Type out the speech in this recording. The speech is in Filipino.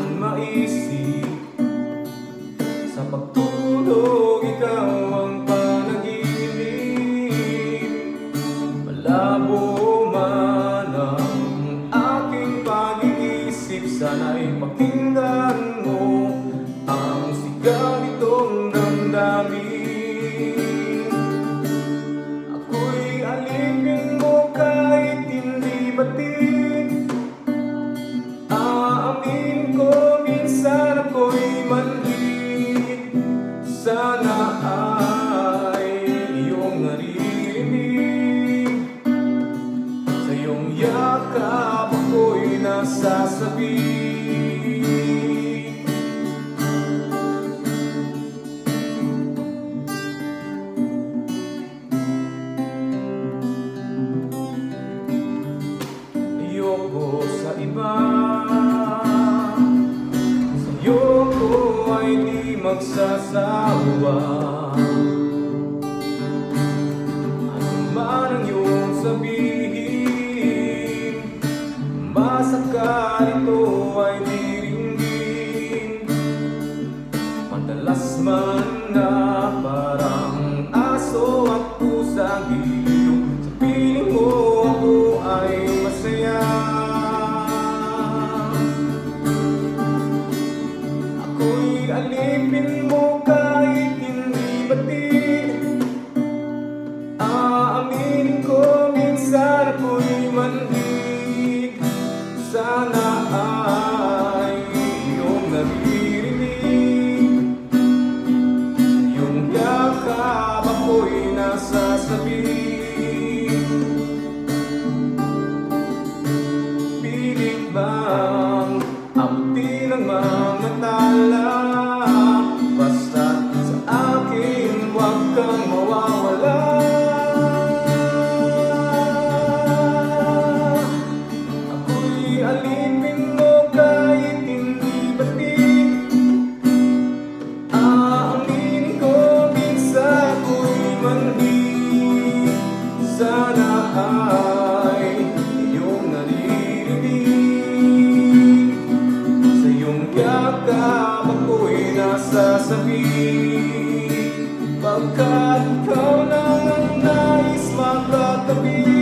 maisip. Sa pagtulog, ikaw ang panaginip. Malabo man ang aking pag-iisip, sana'y pakinggan mo ang sigaw nitong damdamin. Ako'y alipin mo kahit hindi batid. Aamin ko minsan ako'y manhid. Sana ay iyong naririnig. Sa iyong yakap ako'y nasasabi. Ayoko sa iba, sa'yo ko ay di magsasawa. Ano man ang iyong sabihin, basta ka rito ay diringgin. Madalas man na parang aso at pusang giliw, sa piling mo ako ay masaya. Ako'y alipin mo kahit hindi batid. Aaminin ko minsan ako'y manhid. Sana ay iyong naririnig. Iyong yakap ako'y nasasabi. Pilit bang abutin ang mga tala? Basta sa akin huwag kang mawawala. Ako'y alipin mo kahit hindi batid. Aaminin ko minsan ako'y manhid. Sana ay iyong naririnig. Sa iyong yakap ako'y nasasabi. Pagkat ikaw lang ang nais makatabi.